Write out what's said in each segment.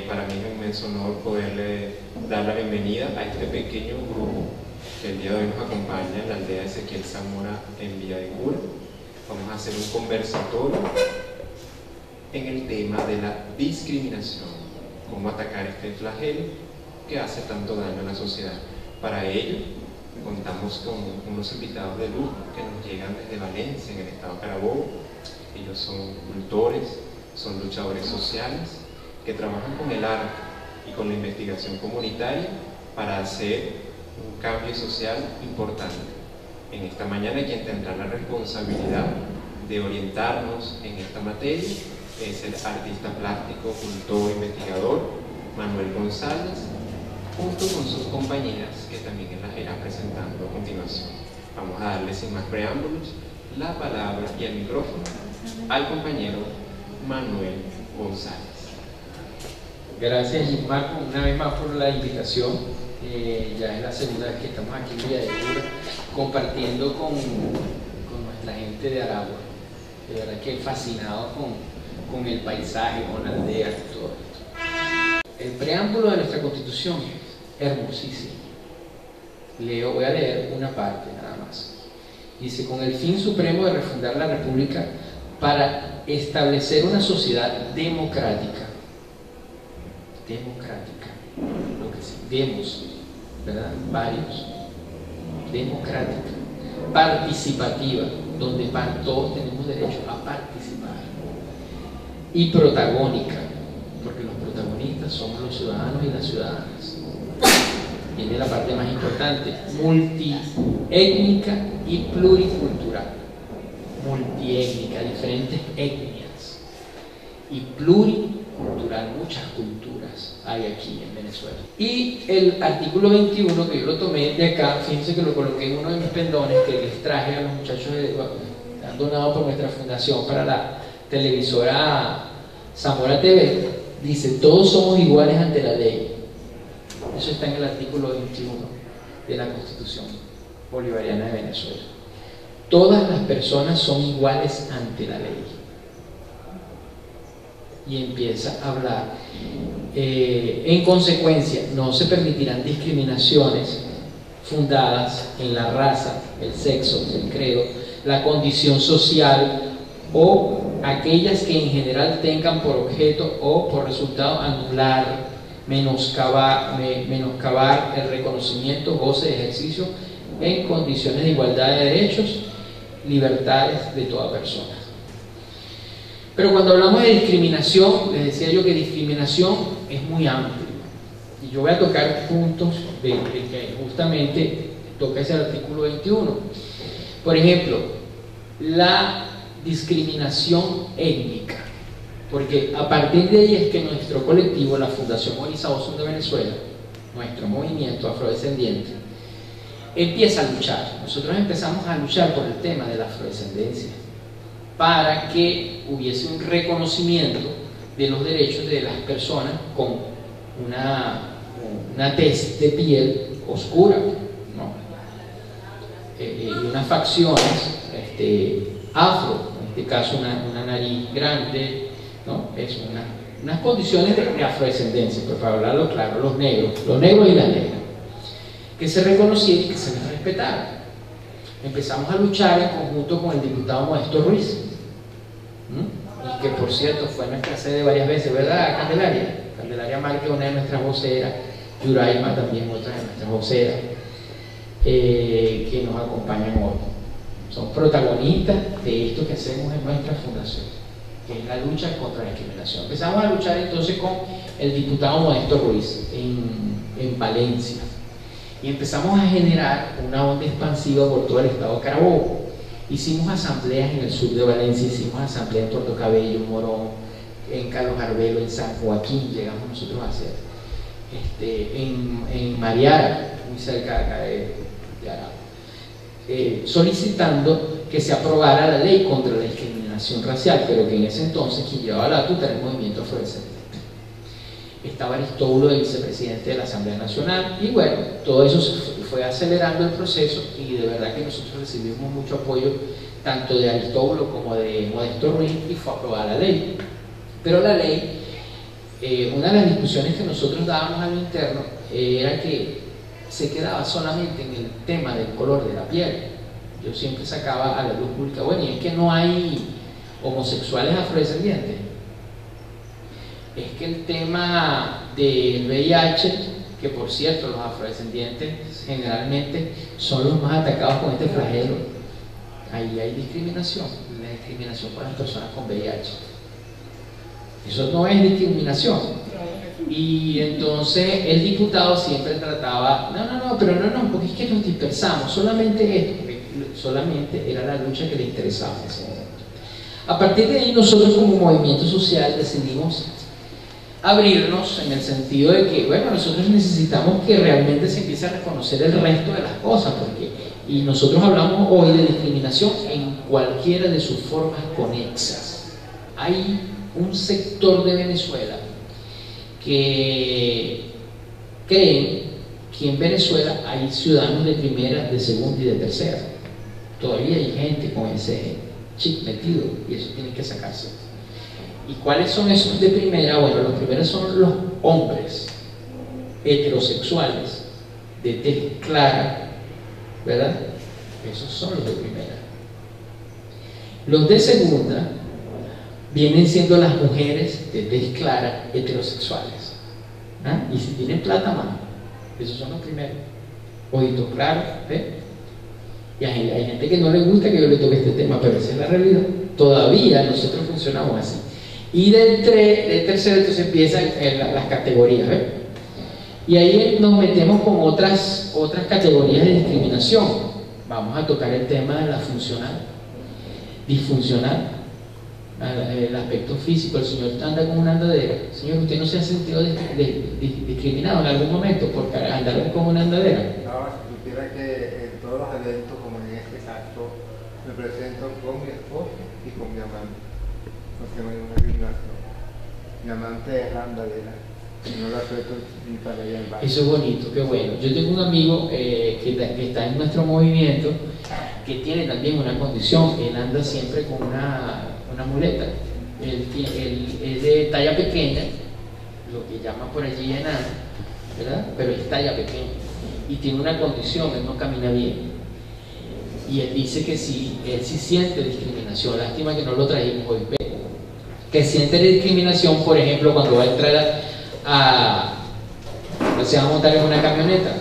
para mí es un inmenso honor poderle dar la bienvenida a este pequeño grupo que el día de hoy nos acompaña en la aldea de Ezequiel Zamora en Villa de Cura. Vamos a hacer un conversatorio en el tema de la discriminación, cómo atacar este flagelo que hace tanto daño a la sociedad. Para ello, contamos con unos invitados de lujo que nos llegan desde Valencia, en el estado Carabobo. Ellos son cultores, son luchadores sociales que trabajan con el arte y con la investigación comunitaria para hacer un cambio social importante. En esta mañana quien tendrá la responsabilidad de orientarnos en esta materia es el artista plástico, cultor, investigador Manuel González, junto con sus compañeras que también las irá presentando a continuación. Vamos a darle sin más preámbulos la palabra y el micrófono al compañero Manuel González. Gracias, Marco, una vez más por la invitación. Ya es la segunda vez que estamos aquí en Villa de Cura compartiendo con nuestra gente de Aragua. De verdad que fascinado con el paisaje, con la aldea y todo esto. El preámbulo de nuestra Constitución es hermosísimo. Voy a leer una parte nada más. Dice: con el fin supremo de refundar la República para establecer una sociedad democrática, lo que sí, demos, ¿verdad? Varios, democrática, participativa, donde todos tenemos derecho a participar, y protagónica, porque los protagonistas somos los ciudadanos y las ciudadanas. Viene la parte más importante: multiétnica y pluricultural. Multiétnica, diferentes etnias, y pluricultural, muchas culturas hay aquí en Venezuela. Y el artículo 21, que yo lo tomé de acá, fíjense que lo coloqué en uno de mis pendones que les traje a los muchachos que han donado por nuestra fundación para la televisora Zamora TV. Dice: todos somos iguales ante la ley. Eso está en el artículo 21 de la Constitución Bolivariana de Venezuela. Todas las personas son iguales ante la ley. Y empieza a hablar. En consecuencia, no se permitirán discriminaciones fundadas en la raza, el sexo, el credo, la condición social o aquellas que en general tengan por objeto o por resultado anular, menoscabar el reconocimiento, goce de ejercicio en condiciones de igualdad de derechos, libertades de toda persona. Pero cuando hablamos de discriminación, les decía yo que discriminación es muy amplio, y yo voy a tocar puntos de que justamente toca ese artículo 21. Por ejemplo, la discriminación étnica, porque a partir de ahí es que nuestro colectivo, la Fundación Orizaba Osun de Venezuela, nuestro movimiento afrodescendiente, empieza a luchar. Nosotros empezamos a luchar por el tema de la afrodescendencia, para que hubiese un reconocimiento de los derechos de las personas con una tez de piel oscura, ¿no? Y unas facciones afro, en este caso una nariz grande, ¿no? Es unas condiciones de afrodescendencia, pero para hablarlo claro, los negros y las negras, que se reconocieran y que se les respetara. Empezamos a luchar en conjunto con el diputado Modesto Ruiz, y que por cierto fue nuestra sede varias veces, ¿verdad? Candelaria Márquez, una de nuestras voceras, Yuraima también, otra de nuestras voceras, que nos acompañan hoy. Son protagonistas de esto que hacemos en nuestra fundación, que es la lucha contra la discriminación. Empezamos a luchar entonces con el diputado Modesto Ruiz en Valencia, y empezamos a generar una onda expansiva por todo el estado de Carabobo. Hicimos asambleas en el sur de Valencia, hicimos asambleas en Puerto Cabello, Morón, en Carlos Arbelo, en San Joaquín, llegamos nosotros a hacer, en Mariara, muy cerca de acá de Aragua, solicitando que se aprobara la ley contra la discriminación racial, pero que en ese entonces quien llevaba la batuta era el movimiento afrodescendiente. Estaba Aristóbulo de vicepresidente de la Asamblea Nacional, y bueno, todo eso fue acelerando el proceso, y de verdad que nosotros recibimos mucho apoyo tanto de Aristóbulo como de Modesto Ruiz, y fue aprobada la ley. Pero la ley una de las discusiones que nosotros dábamos al interno era que se quedaba solamente en el tema del color de la piel. Yo siempre sacaba a la luz pública, bueno, y es que no hay homosexuales afrodescendientes. Es que el tema del VIH, que por cierto los afrodescendientes generalmente son los más atacados con este flagelo, ahí hay discriminación, la discriminación por las personas con VIH. Eso no es discriminación. Y entonces el diputado siempre trataba, porque es que nos dispersamos, solamente esto, solamente era la lucha que le interesaba en ese momento. A partir de ahí nosotros como movimiento social decidimos abrirnos en el sentido de que, bueno, nosotros necesitamos que realmente se empiece a reconocer el resto de las cosas, y nosotros hablamos hoy de discriminación en cualquiera de sus formas conexas. Hay un sector de Venezuela que creen que en Venezuela hay ciudadanos de primera, de segunda y de tercera. Todavía hay gente con ese chip metido y eso tiene que sacarse. ¿Y cuáles son esos de primera? Bueno, los primeros son los hombres heterosexuales de tez clara, ¿verdad? Esos son los de primera. Los de segunda vienen siendo las mujeres de tez clara heterosexuales. ¿Ah? Y si tienen plata, mano, esos son los primeros. Ojitos claros, ¿ves? Y hay gente que no le gusta que yo le toque este tema, pero esa es la realidad. Todavía nosotros funcionamos así. Y del tercero entonces empiezan las categorías, ¿ves? Y ahí nos metemos con otras categorías de discriminación. Vamos a tocar el tema de la funcional, disfuncional, el aspecto físico. El señor anda con una andadera. Señor, ¿usted no se ha sentido discriminado en algún momento por andar con una andadera? No, si supiera que en todos los eventos, como en este caso, me presento con mi esposo y con mi amante. No tengo ninguna discriminación. Mi amante es la andadera. No la suelto ni para allá al baño. Eso es bonito, qué bueno. Yo tengo un amigo que está en nuestro movimiento que tiene también una condición. Él anda siempre con una muleta. Él es de talla pequeña, lo que llaman por allí enano, ¿verdad? Pero es talla pequeña y tiene una condición, él no camina bien. Y él dice que sí, él sí siente discriminación. Lástima que no lo trajimos hoy. Que siente discriminación, por ejemplo, cuando va a entrar se va a montar en una camioneta.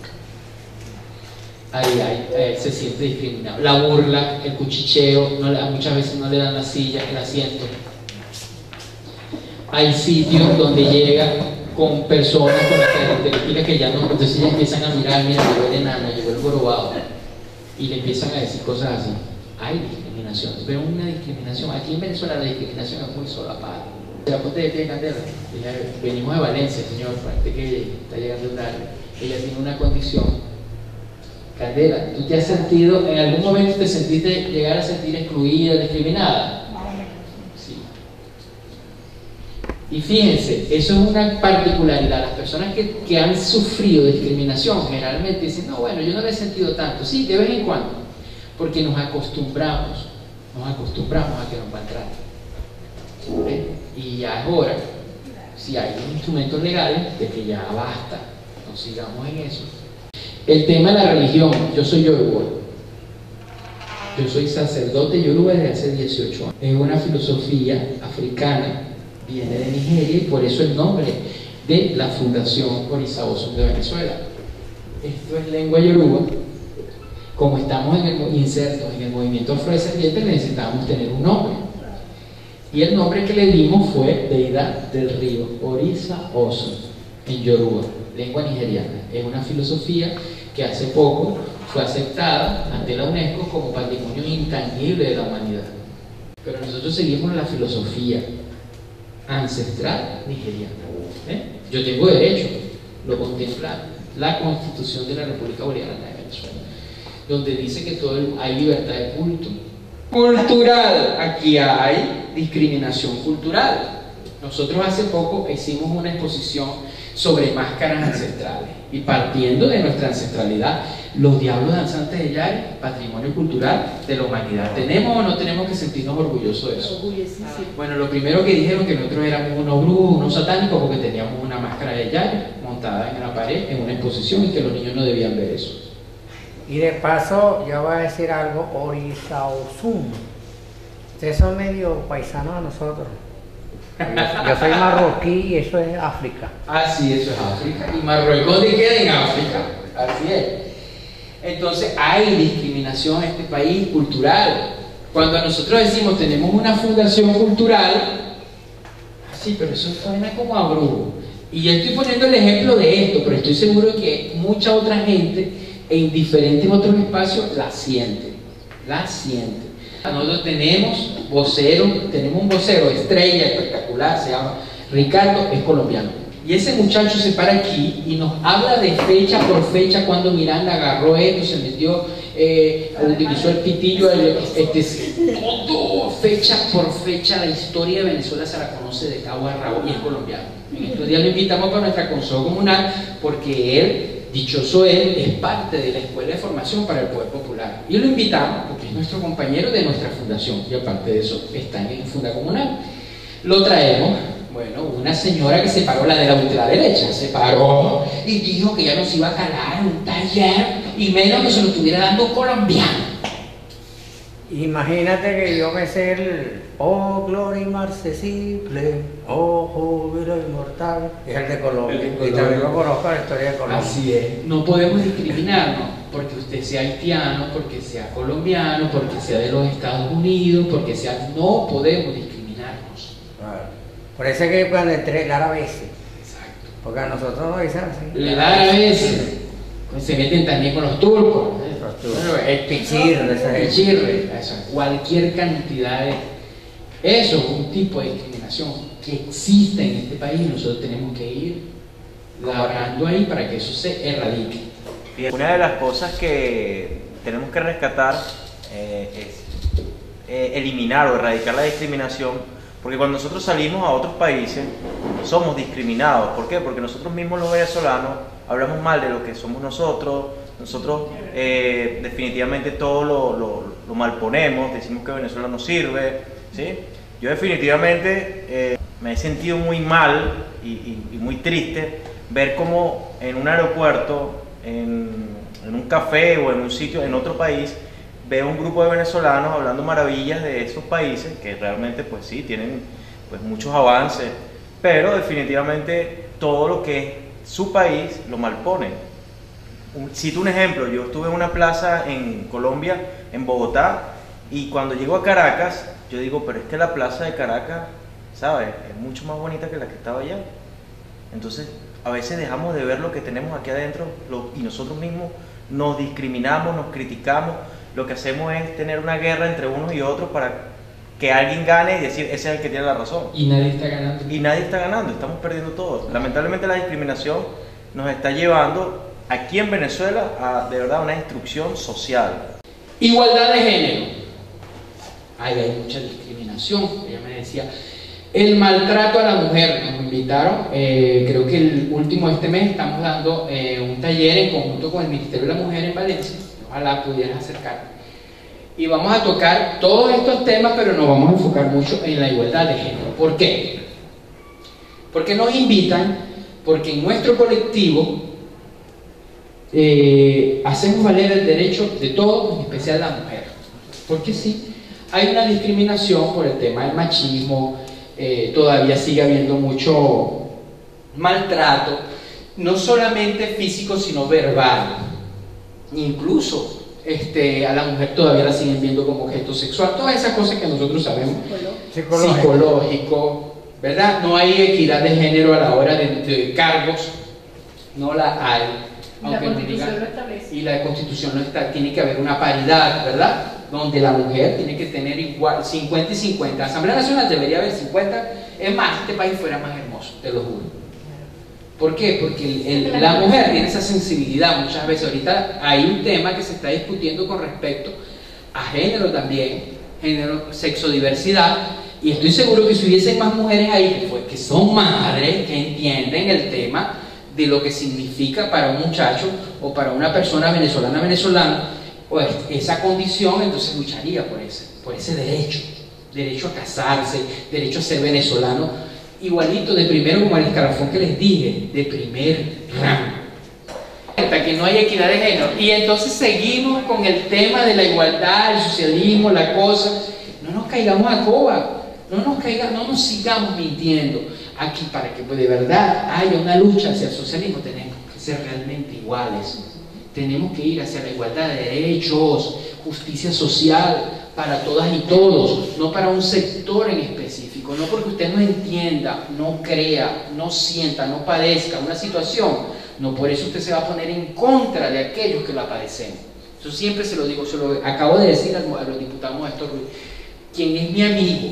Ahí se siente discriminado. La burla, el cuchicheo, muchas veces no le dan la silla, el asiento. Hay sitios donde llega con personas con las características que ya no, entonces ya empiezan a mirar, mira, llegó el enano, llegó el jorobado, y le empiezan a decir cosas así. Hay discriminación, pero una discriminación. Aquí en Venezuela la discriminación es muy solapada. La ponte de pie, Candela. Venimos de Valencia, señor, parece que está llegando tarde. Ella tiene una condición. Candela, ¿tú te has sentido, en algún momento te sentiste llegar a sentir excluida, discriminada? Sí. Y fíjense, eso es una particularidad. Las personas que han sufrido discriminación generalmente dicen, no, bueno, yo no la he sentido tanto. Sí, de vez en cuando, porque nos acostumbramos a que nos maltraten. Y ya es hora, si hay instrumentos legales, de que ya basta, no sigamos en eso. El tema de la religión, yo soy yoruba, yo soy sacerdote yoruba desde hace 18 años. Es una filosofía africana, viene de Nigeria y por eso el nombre de la Fundación Orisa Osun de Venezuela. Esto es lengua yoruba. Como estamos insertos en el movimiento afrodescendiente, necesitábamos tener un nombre. Y el nombre que le dimos fue Deidad del Río, Orisa Osun, en yoruba, lengua nigeriana. Es una filosofía que hace poco fue aceptada ante la UNESCO como patrimonio intangible de la humanidad. Pero nosotros seguimos la filosofía ancestral nigeriana. Yo tengo derecho, lo contempla la Constitución de la República Bolivariana de Venezuela, donde dice que hay libertad de culto. Cultural, aquí hay discriminación cultural. Nosotros hace poco hicimos una exposición sobre máscaras ancestrales y partiendo de nuestra ancestralidad, los diablos danzantes de Yari, patrimonio cultural de la humanidad. ¿Tenemos o no tenemos que sentirnos orgullosos de eso? Bueno, lo primero que dijeron que nosotros éramos unos brujos, unos satánicos porque teníamos una máscara de Yari montada en la pared en una exposición y que los niños no debían ver eso. Y de paso, yo voy a decir algo, Orizaozum. Ustedes son medio paisanos a nosotros. Yo soy marroquí y eso es África. Ah, sí, eso es África. Y Marruecos te queda en África. Así es. Entonces hay discriminación en este país cultural. Cuando nosotros decimos tenemos una fundación cultural, sí, pero eso suena como a brujo. Y yo estoy poniendo el ejemplo de esto, pero estoy seguro que mucha otra gente en diferentes otros espacios la siente. La siente. Nosotros tenemos voceros, tenemos un vocero estrella espectacular, se llama Ricardo, es colombiano. Y ese muchacho se para aquí y nos habla de fecha por fecha cuando Miranda agarró esto, se metió, utilizó el pitillo, todo, fecha por fecha, la historia de Venezuela se la conoce de cabo a rabo y es colombiano. En estos días lo invitamos para nuestra consejo comunal porque él, dichoso él, es parte de la Escuela de Formación para el Poder Popular. Y lo invitamos porque es nuestro compañero de nuestra fundación y aparte de eso está en Funda Comunal. Lo traemos. Bueno, una señora que se paró, la de la ultraderecha, se paró y dijo que ya nos iba a calar un taller y menos que se lo estuviera dando un colombiano. Imagínate que yo me sé el Oh gloria inmarcesible, oh júbilo inmortal, es el de Colombia, y también lo conozco la historia de Colombia. Así es, no podemos discriminarnos porque usted sea haitiano, porque sea colombiano, porque sea de los Estados Unidos, porque sea, no podemos discriminarnos. Por eso es que cuando entré le da a veces. Exacto. Porque a nosotros nos dicen así. Le da a veces. Se meten también con los turcos. Bueno, el pichirre, cualquier cantidad de. Eso es un tipo de discriminación que existe en este país y nosotros tenemos que ir labrando ahí para que eso se erradique. Una de las cosas que tenemos que rescatar es eliminar o erradicar la discriminación, porque cuando nosotros salimos a otros países somos discriminados. ¿Por qué? Porque nosotros mismos los venezolanos hablamos mal de lo que somos nosotros definitivamente todo lo malponemos, decimos que Venezuela no sirve, ¿sí? Yo definitivamente me he sentido muy mal y muy triste ver cómo en un aeropuerto, en un café o en un sitio en otro país, veo un grupo de venezolanos hablando maravillas de esos países que realmente pues sí, tienen pues muchos avances, pero definitivamente todo lo que es su país lo malponen. Cito un ejemplo, yo estuve en una plaza en Colombia, en Bogotá, y cuando llego a Caracas, yo digo, pero es que la plaza de Caracas, ¿sabes? Es mucho más bonita que la que estaba allá. Entonces, a veces dejamos de ver lo que tenemos aquí adentro y nosotros mismos nos discriminamos, nos criticamos. Lo que hacemos es tener una guerra entre unos y otros para que alguien gane y decir, ese es el que tiene la razón. Y nadie está ganando. Y nadie está ganando, estamos perdiendo todos. Lamentablemente la discriminación nos está llevando aquí en Venezuela a, de verdad, una destrucción social. Igualdad de género. Hay mucha discriminación. Ella me decía, el maltrato a la mujer. Nos invitaron, creo que el último de este mes estamos dando un taller en conjunto con el Ministerio de la Mujer en Valencia. Ojalá pudieras acercarte. Y vamos a tocar todos estos temas, pero nos vamos a enfocar mucho en la igualdad de género. ¿Por qué? Porque nos invitan, porque en nuestro colectivo hacemos valer el derecho de todos, en especial la mujer. Porque sí, hay una discriminación por el tema del machismo, todavía sigue habiendo mucho maltrato, no solamente físico, sino verbal. Incluso a la mujer todavía la siguen viendo como objeto sexual, todas esas cosas que nosotros sabemos, psicológico, ¿verdad? No hay equidad de género a la hora de cargos, no la hay. La Constitución lo establece. Y la Constitución no está, tiene que haber una paridad, ¿verdad? Donde la mujer tiene que tener igual, 50 y 50. La Asamblea Nacional debería haber 50. Es más, este país fuera más hermoso, te lo juro. ¿Por qué? Porque la mujer tiene esa sensibilidad muchas veces. Ahorita hay un tema que se está discutiendo con respecto a género también, género, sexodiversidad, Y estoy seguro que si hubiesen más mujeres ahí, que son madres, que entienden el tema de lo que significa para un muchacho o para una persona venezolana, pues esa condición, entonces lucharía por ese derecho a casarse, derecho a ser venezolano, igualito de primero como el escalafón que les dije, de primer rango. Hasta que no hay equidad de género. Y entonces seguimos con el tema de la igualdad, el socialismo, la cosa. No nos caigamos a coba, no nos sigamos mintiendo. Aquí, para que de verdad haya una lucha hacia el socialismo, tenemos que ser realmente iguales. Tenemos que ir hacia la igualdad de derechos, justicia social para todas y todos, no para un sector en específico, no porque usted no entienda, no crea, no sienta, no padezca una situación, no por eso usted se va a poner en contra de aquellos que la padecemos. Yo siempre se lo digo, se lo acabo de decir a los diputados Modesto Ruiz, quien es mi amigo,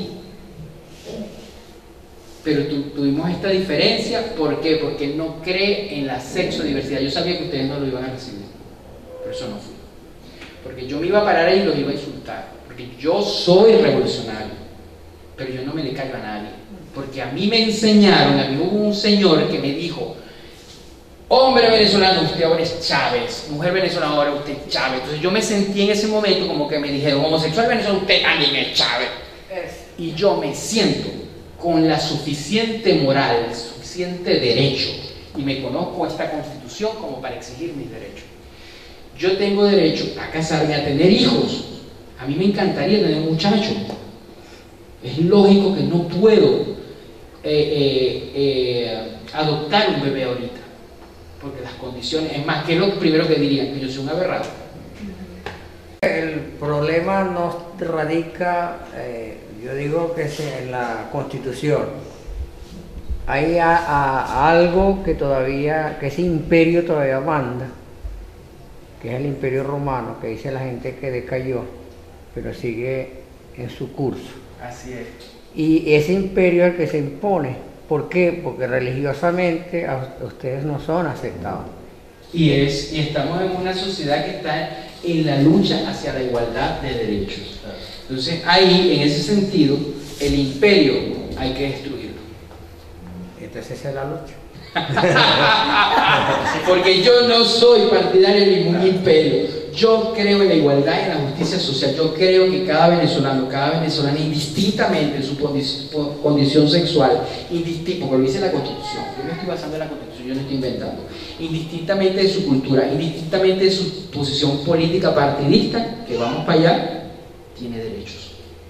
pero tuvimos esta diferencia. ¿Por qué? Porque no cree en la sexodiversidad. Yo sabía que ustedes no lo iban a recibir, pero eso no fue. Porque yo me iba a parar ahí y los iba a insultar. Porque yo soy revolucionario, pero yo no me le caigo a nadie. Porque a mí me enseñaron, a mí hubo un señor que me dijo: hombre venezolano, usted ahora es Chávez, mujer venezolana, ahora usted es Chávez. Entonces yo me sentí en ese momento como que me dijeron: homosexual venezolano, usted también es Chávez. Y yo me siento con la suficiente moral, suficiente derecho, y me conozco esta Constitución como para exigir mis derechos. Yo tengo derecho a casarme, a tener hijos. A mí me encantaría tener un muchacho. Es lógico que no puedo adoptar un bebé ahorita, porque las condiciones, es más, que es lo primero que dirían, que yo soy un aberrado. El problema no radica, yo digo que es en la Constitución. Hay algo que todavía, que ese imperio todavía manda, que es el imperio romano, que dice la gente que decayó, pero sigue en su curso. Así es. Y ese imperio es el que se impone. ¿Por qué? Porque religiosamente ustedes no son aceptados. Y estamos en una sociedad que está en la lucha hacia la igualdad de derechos. Entonces ahí, en ese sentido, el imperio hay que destruirlo. Entonces esa es la lucha. Porque yo no soy partidario de ningún imperio. Yo creo en la igualdad y en la justicia social. Yo creo que cada venezolana, indistintamente de su condición sexual, porque lo dice la Constitución, yo me estoy basando en la Constitución, yo no estoy inventando, indistintamente de su cultura, indistintamente de su posición política partidista, que vamos para allá, tiene derechos.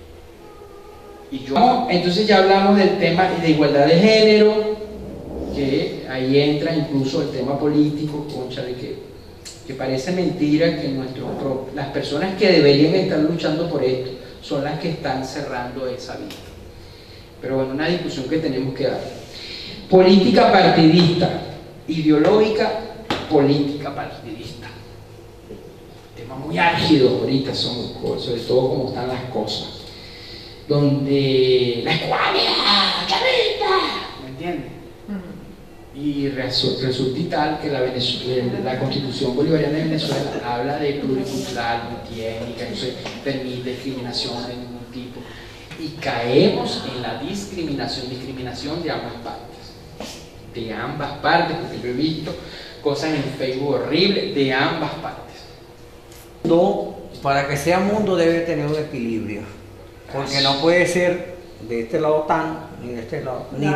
Entonces ya hablamos del tema de igualdad de género, que ahí entra incluso el tema político, cónchale, que parece mentira que las personas que deberían estar luchando por esto son las que están cerrando esa vía. Pero bueno, una discusión que tenemos que dar. Política partidista, ideológica, política partidista. Temas muy álgidos ahorita son, sobre todo como están las cosas. Donde la escuadra, chavista, ¿me entiendes? Y resulta y tal que la Constitución Bolivariana de Venezuela habla de pluricultural, multiétnica, no se permite discriminación de ningún tipo. Y caemos en la discriminación de ambas partes. De ambas partes, porque yo he visto cosas en Facebook horribles de ambas partes. Para que sea mundo debe tener un equilibrio, porque no puede ser de este lado tan, ni de este lado, ni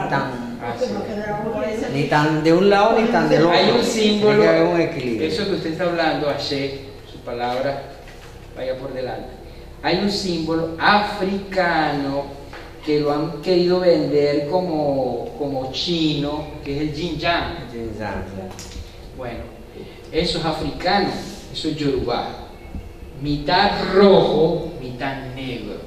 tan de un lado ni tan del otro. Hay un símbolo, tiene que haber un equilibrio. Eso que usted está hablando, Aché, su palabra vaya por delante. Hay un símbolo africano que lo han querido vender como chino, que es el yin yang. Bueno, eso es africano, eso es yorubá. Mitad rojo, mitad negro.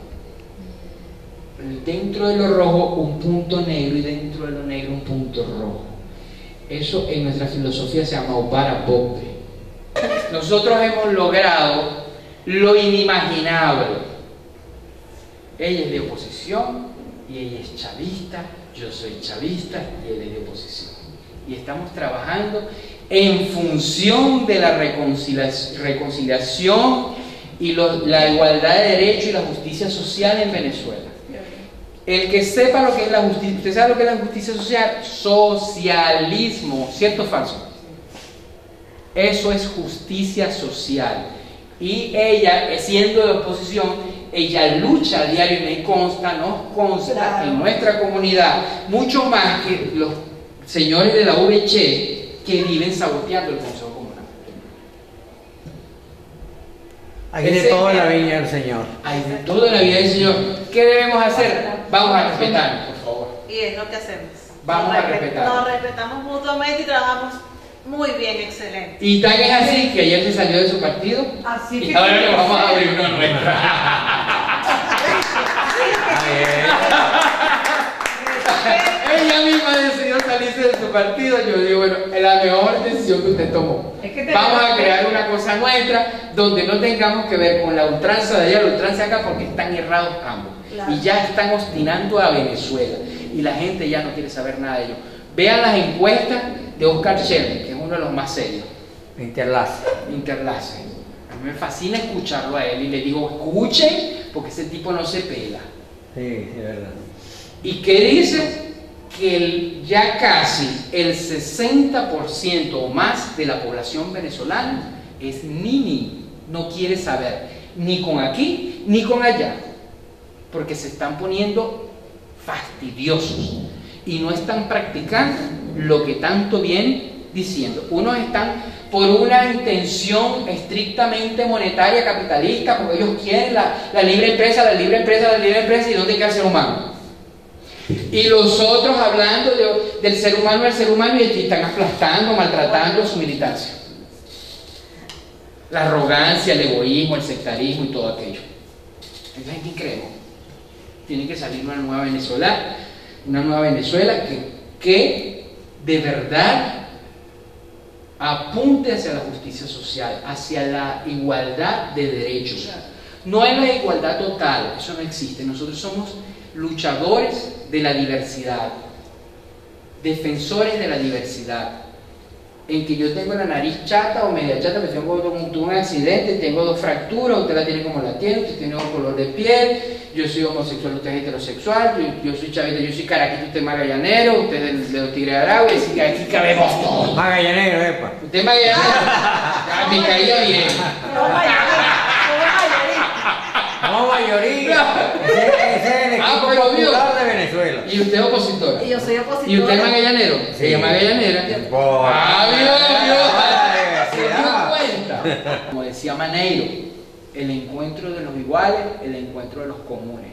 Dentro de lo rojo un punto negro y dentro de lo negro un punto rojo. Eso en nuestra filosofía se llama Obara Bokbe. Nosotros hemos logrado lo inimaginable. Ella es de oposición y ella es chavista, yo soy chavista y él es de oposición. Y estamos trabajando en función de la reconciliación y la igualdad de derechos y la justicia social en Venezuela. El que sepa lo que es la justicia, ¿usted sabe lo que es la justicia social? Socialismo, ¿cierto o falso? Eso es justicia social. Y ella, siendo de oposición, ella lucha a diario y me consta, nos consta Claro. en nuestra comunidad, mucho más que los señores de la VC que viven saboteando el Consejo Comunal. Hay de Ese- todo en la viña del Señor. Hay de todo en la vida del Señor. ¿Qué debemos hacer? Vamos a respetarnos, por favor. Y es lo que hacemos. Vamos Nos a respe- respetar. Nos respetamos mutuamente y trabajamos muy bien, excelente. Y tan es así que ayer se salió de su partido Así y que- ahora le vamos a abrir una nuestra. Ella misma decidió salirse de su partido. Yo digo, bueno, es la mejor decisión que usted tomó. Es que te- Vamos a crear una cosa nuestra donde no tengamos que ver con la ultranza de allá, la ultranza de acá, porque están errados ambos. Claro. Y ya están obstinando a Venezuela. Y la gente ya no quiere saber nada de ellos. Vean las encuestas de Oscar Sherman, que es uno de los más serios. Interlace. Interlace. A mí me fascina escucharlo a él y le digo, escuchen, porque ese tipo no se pela. Sí, es verdad. Y que dice que ya casi el 60% o más de la población venezolana es nini, no quiere saber, ni con aquí ni con allá, porque se están poniendo fastidiosos y no están practicando lo que tanto vienen diciendo. Unos están por una intención estrictamente monetaria, capitalista, porque ellos quieren la libre empresa, la libre empresa, la libre empresa, y dónde queda el ser humano. Y los otros hablando del ser humano y están aplastando, maltratando su militancia. La arrogancia, el egoísmo, el sectarismo y todo aquello. Entonces, ¿quién creemos? Tiene que salir una nueva Venezuela que de verdad apunte hacia la justicia social, hacia la igualdad de derechos. No es la igualdad total, eso no existe. Nosotros somos luchadores de la diversidad, defensores de la diversidad. En que yo tengo la nariz chata o media chata, pero tuve un accidente, tengo 2 fracturas, usted la tiene como la tiene, usted tiene otro color de piel, yo soy homosexual, usted es heterosexual, yo soy chavita, yo soy caraquito, usted es magallanero, usted es de los Tigres de Aragua, y así que aquí cabemos todos. Magallanero, epa. Usted es magallanero, me caía bien. No, mayoría. Ese es el equipo pero vio. popular de Venezuela. Y usted es opositora. Y yo soy opositora. ¿Y usted es magallanero? Sí. Ella es magallanera. Diversidad. Cuenta. Como decía Maneiro, el encuentro de los iguales, el encuentro de los comunes.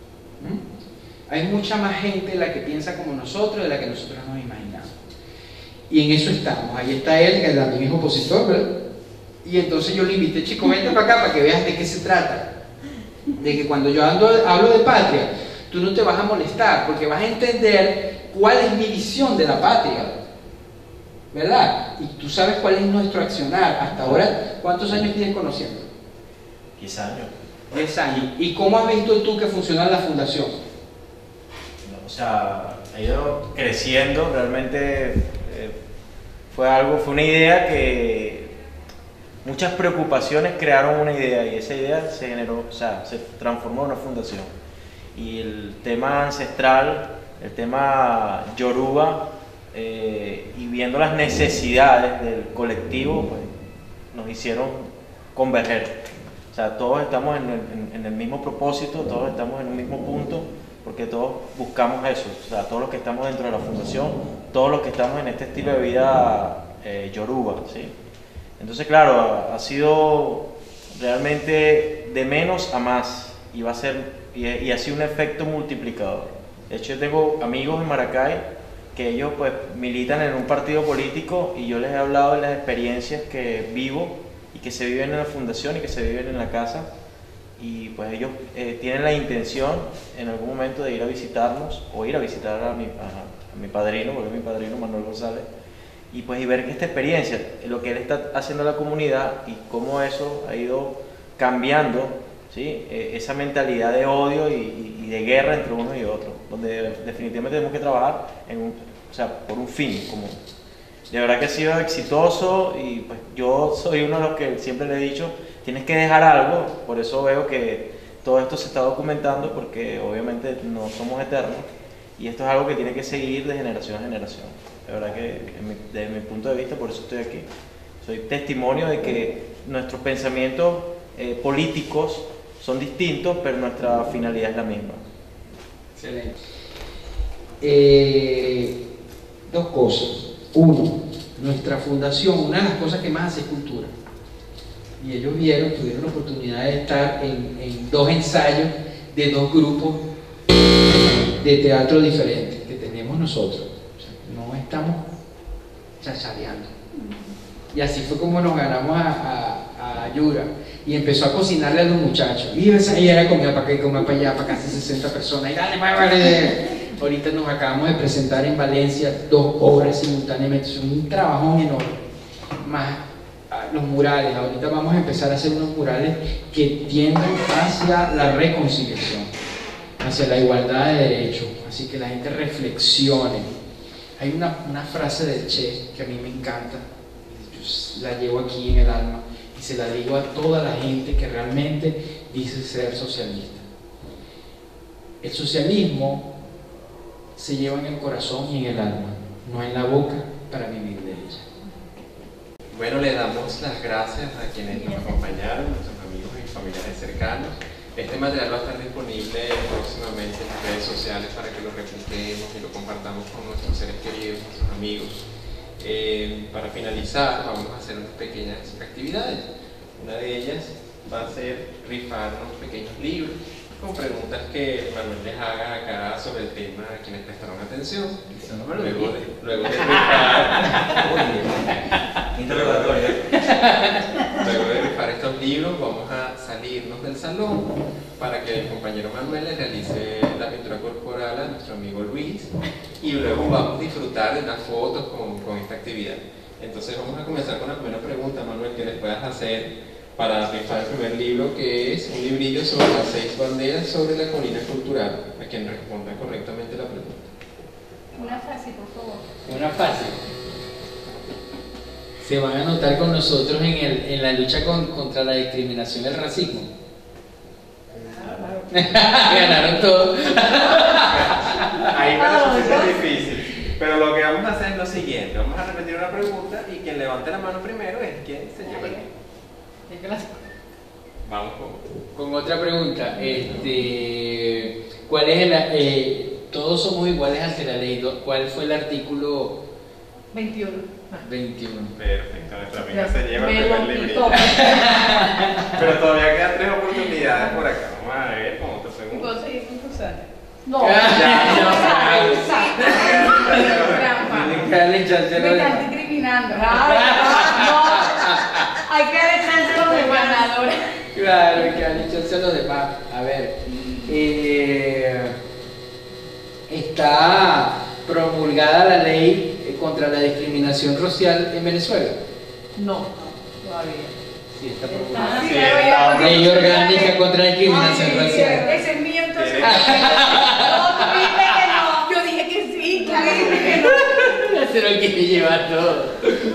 Hay mucha más gente la que piensa como nosotros de la que nosotros nos imaginamos. Y en eso estamos. Ahí está él, que también es opositor, ¿verdad? Y entonces yo le invité, chico, vente para acá para que veas de qué se trata. De que cuando yo hablo de patria, tú no te vas a molestar, porque vas a entender cuál es mi visión de la patria, ¿verdad? Y tú sabes cuál es nuestro accionar. Hasta ahora, ¿cuántos años tienes conociendo? 10 años. 10 años. ¿Y cómo has visto tú que funciona la fundación? O sea, ha ido creciendo, realmente fue una idea que muchas preocupaciones crearon una idea y esa idea se generó, o sea, se transformó en una fundación. Y el tema ancestral, el tema yoruba, y viendo las necesidades del colectivo, pues nos hicieron converger. O sea, todos estamos en el mismo propósito, todos estamos en un mismo punto, porque todos buscamos eso. O sea, todos los que estamos dentro de la fundación, todos los que estamos en este estilo de vida yoruba, ¿sí? Entonces, claro, ha sido realmente de menos a más y va a ser y ha sido un efecto multiplicador. De hecho, yo tengo amigos en Maracay que ellos pues militan en un partido político y yo les he hablado de las experiencias que vivo y que se viven en la fundación y que se viven en la casa, y pues ellos tienen la intención en algún momento de ir a visitarnos o ir a visitar a mi padrino, porque es mi padrino Manuel González, y pues y ver que esta experiencia, lo que él está haciendo en la comunidad y cómo eso ha ido cambiando, ¿sí? Esa mentalidad de odio y de guerra entre unos y otros, donde definitivamente tenemos que trabajar o sea, por un fin común. De verdad que ha sido exitoso y pues yo soy uno de los que siempre le he dicho, tienes que dejar algo, por eso veo que todo esto se está documentando porque obviamente no somos eternos y esto es algo que tiene que seguir de generación a generación. La verdad que desde mi punto de vista, por eso estoy aquí, soy testimonio de que nuestros pensamientos políticos son distintos, pero nuestra finalidad es la misma. Excelente. Dos cosas. Uno, nuestra fundación, una de las cosas que más hace es cultura. Y ellos tuvieron la oportunidad de estar en dos ensayos de dos grupos de teatro diferentes que tenemos nosotros. O sea, no estamos chachareando. Y así fue como nos ganamos a Yura. Y empezó a cocinarle a los muchachos. Y era comida para acá y comida para allá, para casi 60 personas. Y dale, vale. Ahorita nos acabamos de presentar en Valencia 2 obras simultáneamente. Es un trabajón enorme. Más los murales. Ahorita vamos a empezar a hacer unos murales que tienden hacia la reconciliación, hacia la igualdad de derechos. Así que la gente reflexione. Hay una frase del Che que a mí me encanta. Yo la llevo aquí en el alma. Y se la digo a toda la gente que realmente dice ser socialista. El socialismo se lleva en el corazón y en el alma, no en la boca para vivir de ella. Bueno, le damos las gracias a quienes nos acompañaron, nuestros amigos y familiares cercanos. Este material va a estar disponible próximamente en las redes sociales para que lo repliquemos y lo compartamos con nuestros seres queridos, nuestros amigos. Para finalizar, vamos a hacer unas pequeñas actividades. Una de ellas va a ser rifar unos pequeños libros con preguntas que Manuel les haga acá sobre el tema a quienes prestaron atención. Luego de rifar estos libros, vamos a salirnos del salón para que el compañero Manuel le realice la pintura corporal a nuestro amigo Luis y luego vamos a disfrutar de unas fotos con esta actividad. Entonces vamos a comenzar con la primera pregunta, Manuel, que les puedas hacer para rifar el primer libro, que es un librillo sobre las 6 banderas sobre la colina cultural, a quien responda correctamente la pregunta. Una fácil, por favor. Una fácil. Se van a anotar con nosotros en la lucha contra la discriminación y el racismo. Ganaron todo. Ahí es difícil. Pero lo que vamos a hacer es lo siguiente: vamos a repetir una pregunta y quien levante la mano primero es quien se lleva el libro. Vamos con otra pregunta. ¿Cuál es todos somos iguales ante la ley? ¿Cuál fue el artículo 21? 21. Perfecto, nuestra amiga se lleva el primer librito. Pero todavía quedan 3 oportunidades por acá. Vamos a ver cómo te pregunto. ¿Puedo seguir concursando? No. Me están discriminando. Hay que darle chance a los demás ganadores. Claro, hay que darle chance a los demás. A ver, está promulgada la ley contra la discriminación racial en Venezuela. No, todavía. Sí, está promulgada. Ley orgánica contra la discriminación racial. Ese es mío, entonces. No, tú dijiste que no. Yo dije que sí, tú dijiste que no. Se lo quiere llevar todo.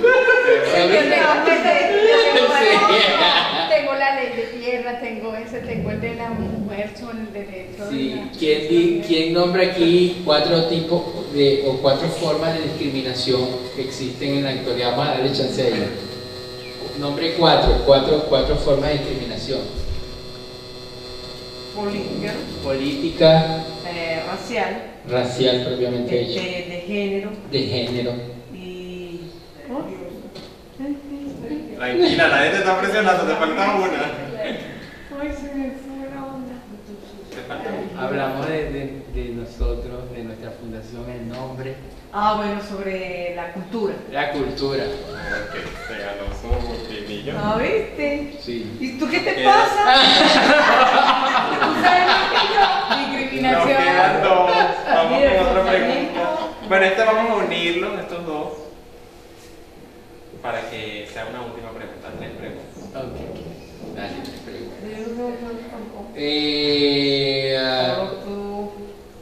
Tengo la ley de tierra, tengo el de la mujer, son el derecho. Sí. ¿Quién nombra aquí 4 tipos o 4 formas de discriminación que existen en la actualidad? Vamos a darle chance a ella. Nombre 4 formas de discriminación. Política. Racial propiamente dicho. De género. Y... Tranquila, nadie te está presionando, te falta una. Ay, se me fue la onda. Te falta una. Hablamos de nosotros, de nuestra fundación, el nombre. Bueno, sobre la cultura. La cultura. Ok, te ganó su multimillo. ¿Viste? Sí. ¿Y tú qué te pasa? ¿Tú sabes más que yo? Discriminación. Nos quedan 2. Vamos con otra pregunta. Bueno, vamos a unirlos, estos dos, para que sea una última pregunta. 3 preguntas. Ok. Dale, 3 preguntas.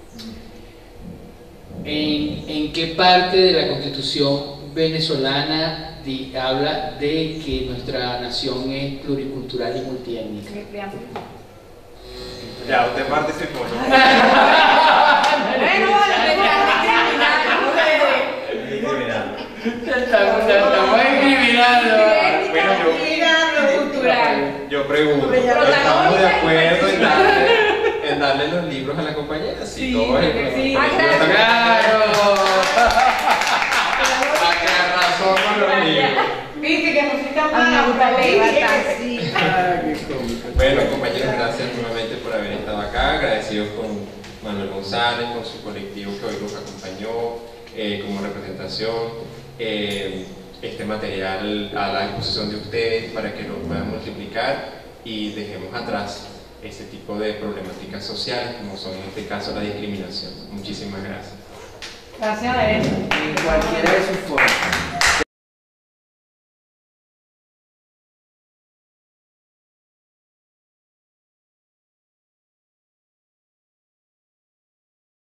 ¿En qué parte de la Constitución venezolana habla de que nuestra nación es pluricultural y multiétnica? Ya, usted participó, ¿no? Bueno, vale, Discriminando. Estamos discriminando. Bueno, cultural. yo pregunto, ¿estamos de acuerdo en darle los libros a la compañera? Sí, todos el sí. Claro. Acá razón con los libros. Viste que no soy capaz Bueno, compañeros, gracias nuevamente por haber estado acá. Agradecidos con Manuel González, con su colectivo que hoy nos acompañó como representación. Este material a la disposición de ustedes para que lo puedan multiplicar y dejemos atrás este tipo de problemáticas sociales como son en este caso la discriminación. Muchísimas gracias. Gracias a él. En cualquiera de sus formas.